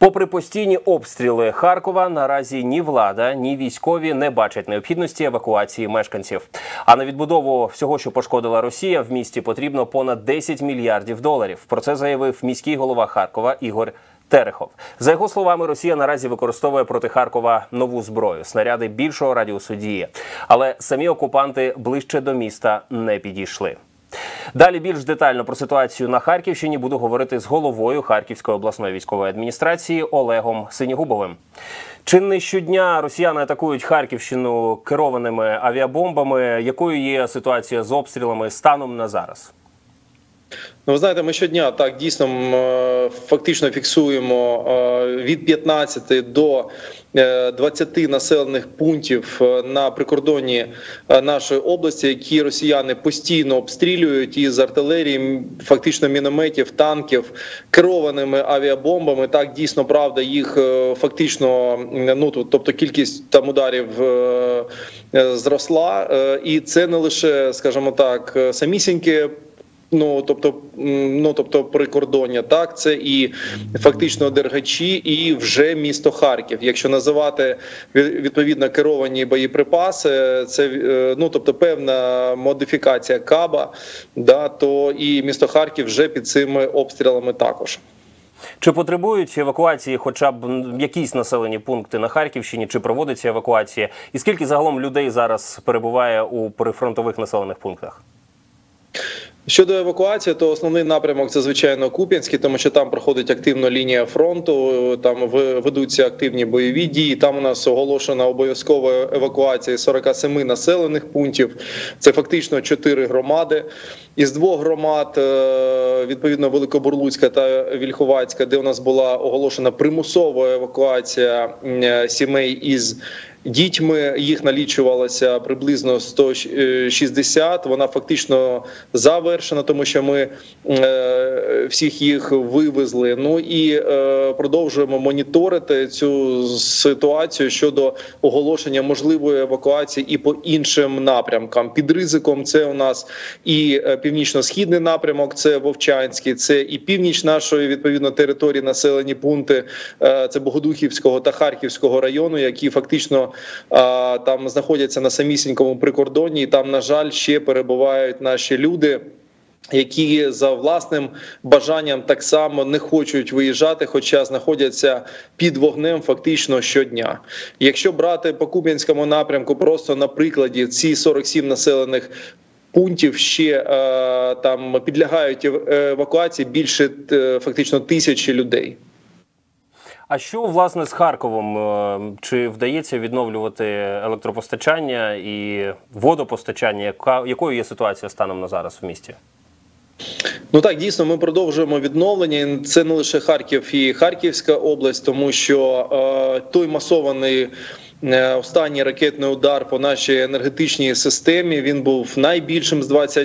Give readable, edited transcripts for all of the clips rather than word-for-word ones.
Попри постійні обстріли Харкова, наразі ні влада, ні військові не бачать необхідності евакуації мешканців. А на відбудову всього, що пошкодила Росія, в місті потрібно понад 10 мільярдів доларів. Про це заявив міський голова Харкова Ігор Терехов. За його словами, Росія наразі використовує проти Харкова нову зброю – снаряди більшого радіусу дії. Але самі окупанти ближче до міста не підійшли. Далі більш детально про ситуацію на Харківщині буду говорити з головою Харківської обласної військової адміністрації Олегом Синігубовим. Чи не щодня росіяни атакують Харківщину керованими авіабомбами? Якою є ситуація з обстрілами станом на зараз? Ну, ви знаєте, ми щодня так дійсно фактично фіксуємо від 15 до 20 населених пунктів на прикордонні нашої області, які росіяни постійно обстрілюють із артилерії, фактично мінометів, танків, керованими авіабомбами. Так, дійсно, правда, їх фактично, тобто кількість там ударів зросла. І це не лише, скажімо так, самісіньке, тобто прикордоння, так, це і фактично Дергачі, і вже місто Харків. Якщо називати відповідно керовані боєприпаси, це тобто певна модифікація КАБа, да, то і місто Харків вже під цими обстрілами також. Чи потребують евакуації хоча б якісь населені пункти на Харківщині, чи проводиться евакуація? І скільки загалом людей зараз перебуває у прифронтових населених пунктах? Щодо евакуації, то основний напрямок – це, звичайно, Куп'янський, тому що там проходить активна лінія фронту, там ведуться активні бойові дії. Там у нас оголошена обов'язкова евакуація 47 населених пунктів. Це фактично 4 громади. Із 2 громад, відповідно, Великобурлуцька та Вільховацька, де у нас була оголошена примусова евакуація сімей із дітьми, їх налічувалося приблизно 160, вона фактично завершена, тому що ми всіх їх вивезли. Ну і продовжуємо моніторити цю ситуацію щодо оголошення можливої евакуації і по іншим напрямкам. Під ризиком це у нас і північно-східний напрямок, це Вовчанський, це і північ нашої, відповідно, території, населені пункти, це Богодухівського та Харківського району, які фактично там знаходяться на самісінькому прикордонні, і там, на жаль, ще перебувають наші люди, які за власним бажанням так само не хочуть виїжджати, хоча знаходяться під вогнем фактично щодня. Якщо брати по Куп'янському напрямку, просто на прикладі ці 47 населених пунктів ще там підлягають евакуації більше фактично 1000 людей. А що, власне, з Харковом? Чи вдається відновлювати електропостачання і водопостачання? Якою є ситуація станом на зараз в місті? Ну так, дійсно, ми продовжуємо відновлення. Це не лише Харків і Харківська область, тому що той масований останній ракетний удар по нашій енергетичній системі, він був найбільшим з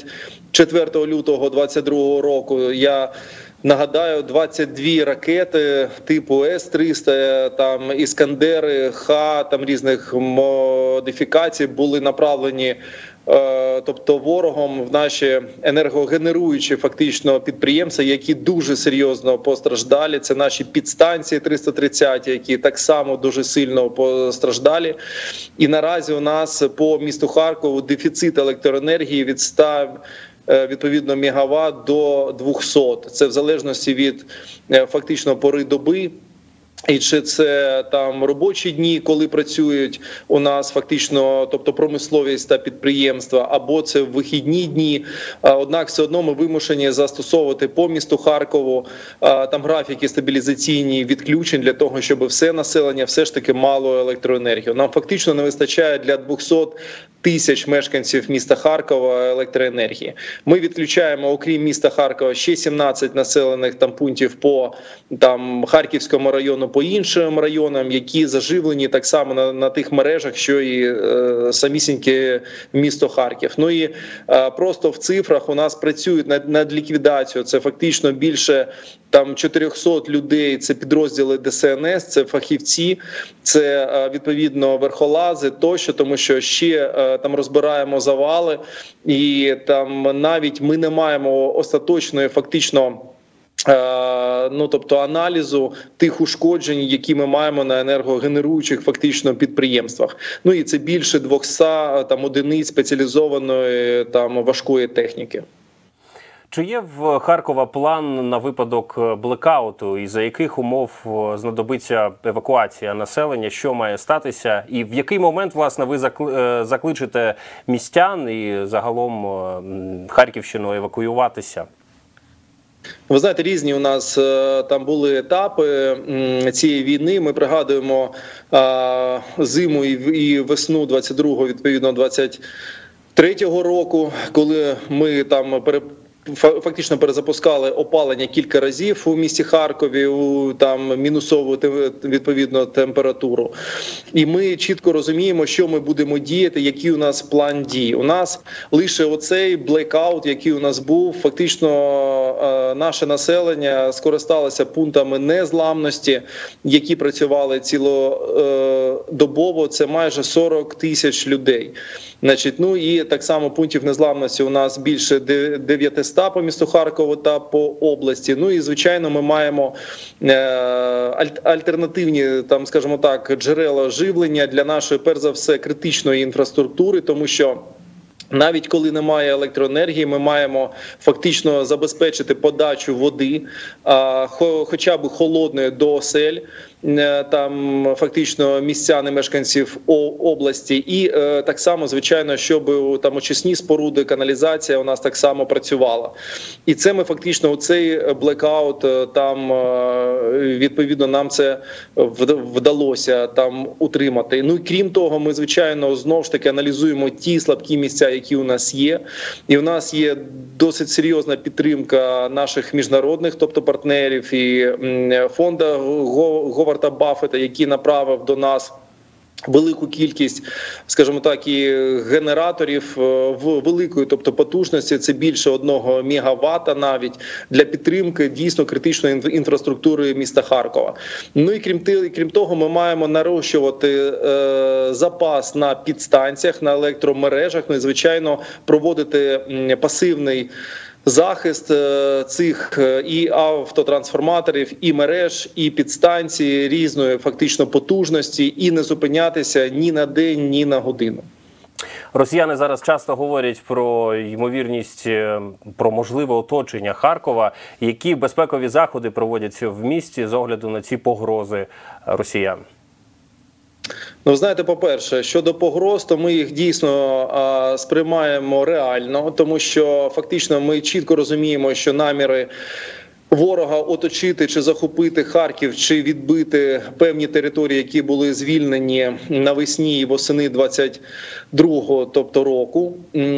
24 лютого 2022 року. Я нагадаю, 22 ракети типу С-300, там Іскандери, Х, там різних модифікацій були направлені тобто ворогом в наші енергогенеруючі фактично підприємства, які дуже серйозно постраждалі. Це наші підстанції 330, які так само дуже сильно постраждалі. І наразі у нас по місту Харкову дефіцит електроенергії від 100 відповідно мегаватт до 200. Це в залежності від фактично пори доби. І чи це там робочі дні, коли працюють у нас фактично, тобто промисловість та підприємства, або це вихідні дні. Однак все одно ми вимушені застосовувати по місту Харкову там графіки стабілізаційні відключень для того, щоб все населення все ж таки мало електроенергію. Нам фактично не вистачає для 200 тисяч мешканців міста Харкова електроенергії. Ми відключаємо, окрім міста Харкова, ще 17 населених там пунктів по там Харківському району, по іншим районам, які заживлені так само на тих мережах, що і самісіньке місто Харків. Ну і просто в цифрах у нас працюють над ліквідацією. Це фактично більше там 400 людей, це підрозділи ДСНС, це фахівці, це відповідно верхолази тощо, тому що ще там розбираємо завали, і там навіть ми не маємо остаточної фактично ну, тобто аналізу тих ушкоджень, які ми маємо на енергогенеруючих фактично підприємствах. Ну і це більше 200 там одиниць спеціалізованої там важкої техніки. Чи є в Харкова план на випадок блекауту і за яких умов знадобиться евакуація населення, що має статися і в який момент, власне, ви закличете містян і загалом Харківщину евакуюватися? Ви знаєте, різні у нас там були етапи цієї війни. Ми пригадуємо зиму і весну 22-го, відповідно 23-го року, коли ми там фактично перезапускали опалення кілька разів у місті Харкові, у там мінусову відповідно температуру. І ми чітко розуміємо, що ми будемо діяти, який у нас план дій. У нас лише оцей блекаут, який у нас був, фактично наше населення скористалося пунктами незламності, які працювали цілодобово. Це майже 40 тисяч людей. Значить, ну і так само пунктів незламності у нас більше 900 по місту Харкову та по області. Ну і, звичайно, ми маємо альтернативні, там, скажімо так, джерела живлення для нашої, перш за все, критичної інфраструктури, тому що навіть коли немає електроенергії, ми маємо фактично забезпечити подачу води, хоча б холодної до осель, там фактично містян і мешканців області, і так само, звичайно, щоб там очисні споруди, каналізація у нас так само працювала. І це ми фактично, оцей блекаут, там відповідно нам це вдалося там утримати. Ну і крім того, ми, звичайно, знову ж таки аналізуємо ті слабкі місця, які у нас є. І у нас є досить серйозна підтримка наших міжнародних, тобто партнерів, і фонду Говарда Баффета, який направив до нас велику кількість, скажімо так, і генераторів в великої, тобто потужності, це більше 1 мегаватта навіть, для підтримки дійсно критичної інфраструктури міста Харкова. Ну і крім того, ми маємо нарощувати запас на підстанціях, на електромережах, ну і, звичайно, проводити пасивний захист цих і автотрансформаторів, і мереж, і підстанцій різної фактично потужності, і не зупинятися ні на день, ні на годину. Росіяни зараз часто говорять про ймовірність, про можливе оточення Харкова. Які безпекові заходи проводяться в місті з огляду на ці погрози росіян? Ну, знаєте, по-перше, щодо погроз, то ми їх дійсно сприймаємо реально, тому що фактично ми чітко розуміємо, що наміри ворога оточити чи захопити Харків, чи відбити певні території, які були звільнені навесні і восени 22-го, тобто року.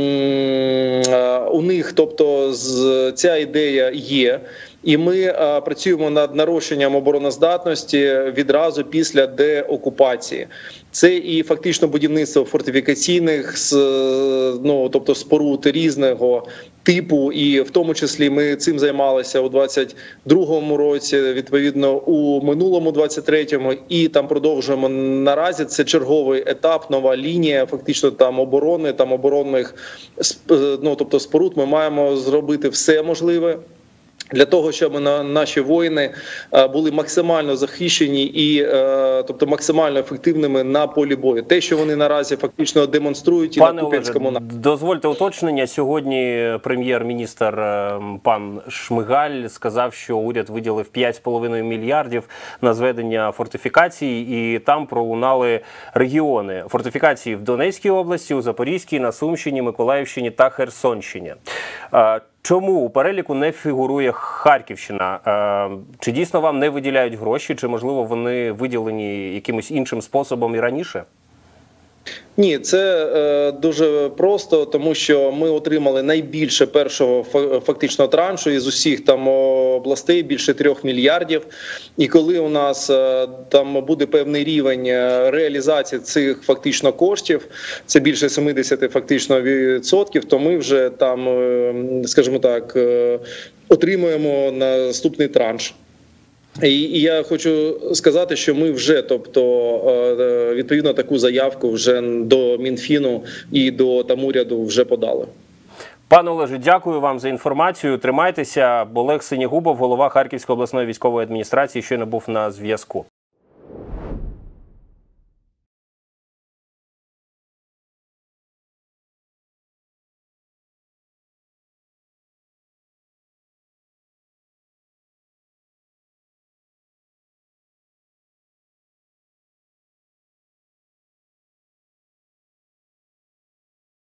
У них, тобто, ця ідея є. І ми працюємо над нарощенням обороноздатності відразу після деокупації. Це і фактично будівництво фортифікаційних, ну, тобто споруд різного типу, і в тому числі ми цим займалися у 22-му році, відповідно у минулому 23-му, і там продовжуємо наразі. Це черговий етап, нова лінія, фактично там оборони, там оборонних, ну, тобто споруд. Ми маємо зробити все можливе для того, щоб наші воїни були максимально захищені і, тобто, максимально ефективними на полі бою. Те, що вони наразі фактично демонструють і на Куп'янському напрямку. Дозвольте уточнення. Сьогодні прем'єр-міністр пан Шмигаль сказав, що уряд виділив 5,5 мільярдів на зведення фортифікацій, і там пролунали регіони. Фортифікації в Донецькій області, у Запорізькій, на Сумщині, Миколаївщині та Херсонщині. Чому у переліку не фігурує Харківщина? Чи дійсно вам не виділяють гроші, чи, можливо, вони виділені якимось іншим способом і раніше? Ні, це дуже просто, тому що ми отримали найбільше першого фактично траншу із усіх там областей, більше 3 мільярдів. І коли у нас там буде певний рівень реалізації цих фактично коштів, це більше 70 фактично відсотків, то ми вже там, скажімо так, отримуємо наступний транш. І я хочу сказати, що ми вже, тобто, відповідно, таку заявку вже до Мінфіну і до там уряду вже подали. Пане Олеже, дякую вам за інформацію. Тримайтеся. Олег Синігубов, голова Харківської обласної військової адміністрації, щойно був на зв'язку.